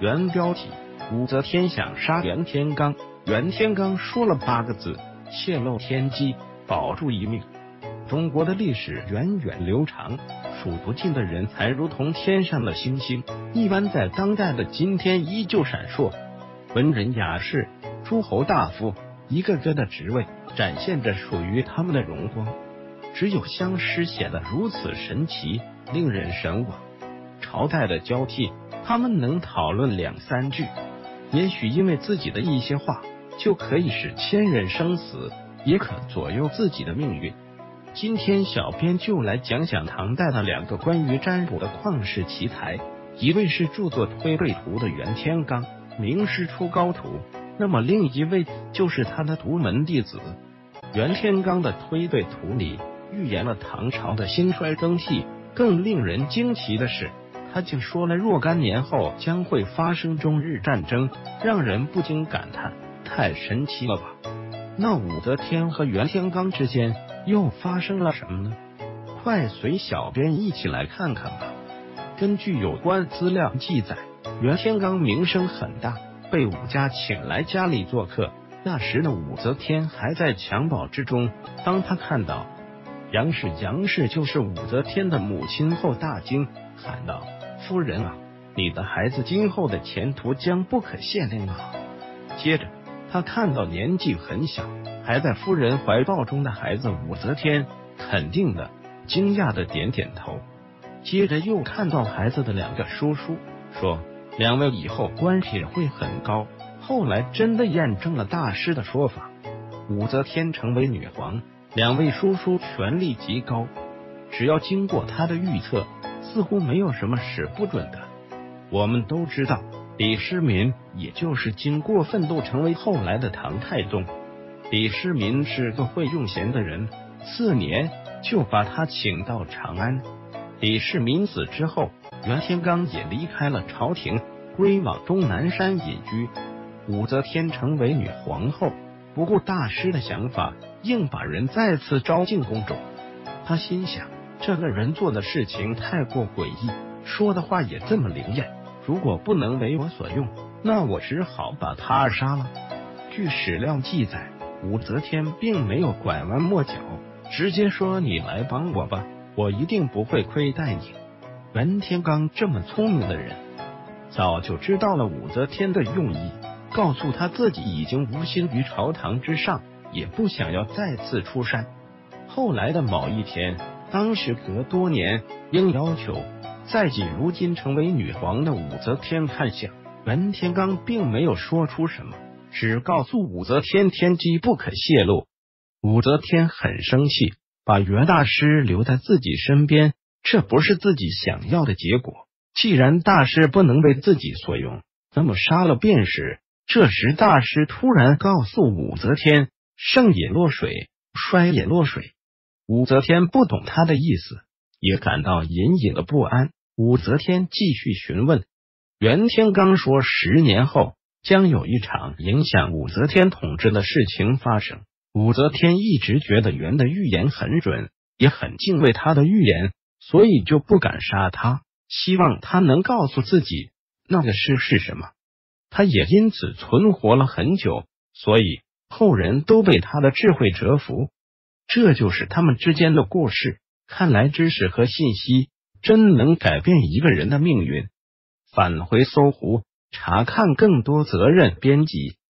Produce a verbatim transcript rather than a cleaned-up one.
原标题：武则天想杀袁天罡，袁天罡说了八个字，泄露天机，保住一命。中国的历史源远流长，数不尽的人才如同天上的星星，一般在当代的今天依旧闪烁。文人雅士、诸侯大夫，一个个的职位展现着属于他们的荣光。只有相师写得如此神奇，令人神往。朝代的交替，他们能讨论两三句，也许因为自己的一些话，就可以使千人生死，也可左右自己的命运。今天小编就来讲讲唐代的两个关于占卜的旷世奇才，一位是著作《推背图》的袁天罡，名师出高徒，那么另一位就是他的独门弟子。袁天罡的《推背图》里预言了唐朝的兴衰更替，更令人惊奇的是，他竟说了若干年后将会发生中日战争，让人不禁感叹，太神奇了吧。那武则天和袁天罡之间又发生了什么呢？快随小编一起来看看吧。根据有关资料记载，袁天罡名声很大，被武家请来家里做客。那时的武则天还在襁褓之中，当她看到杨氏，杨氏就是武则天的母亲后，大惊，喊道：“夫人啊，你的孩子今后的前途将不可限量啊！”接着他看到年纪很小还在夫人怀抱中的孩子武则天，肯定的、惊讶的点点头。接着又看到孩子的两个叔叔，说两位以后官职会很高。后来真的验证了大师的说法，武则天成为女皇，两位叔叔权力极高，只要经过他的预测，似乎没有什么使不准的。我们都知道李世民也就是经过奋斗成为后来的唐太宗。李世民是个会用贤的人，次年就把他请到长安。李世民死之后，袁天罡也离开了朝廷，归往终南山隐居。武则天成为女皇后，不顾大师的想法，硬把人再次招进宫中。他心想，这个人做的事情太过诡异，说的话也这么灵验，如果不能为我所用，那我只好把他杀了。据史料记载，武则天并没有拐弯抹角，直接说你来帮我吧，我一定不会亏待你。袁天罡这么聪明的人，早就知道了武则天的用意，告诉他自己已经无心于朝堂之上，也不想要再次出山。后来的某一天，当时隔多年，应要求在即如今成为女皇的武则天看相，袁天罡并没有说出什么，只告诉武则天天机不可泄露。武则天很生气，把袁大师留在自己身边，这不是自己想要的结果。既然大师不能为自己所用，那么杀了便是。这时大师突然告诉武则天，盛也落水，衰也落水。武则天不懂他的意思，也感到隐隐的不安。武则天继续询问，袁天罡说十年后将有一场影响武则天统治的事情发生。武则天一直觉得袁的预言很准，也很敬畏他的预言，所以就不敢杀他，希望他能告诉自己那个事是什么。他也因此存活了很久，所以后人都被他的智慧折服。这就是他们之间的故事。看来知识和信息真能改变一个人的命运。返回搜狐，查看更多责任编辑。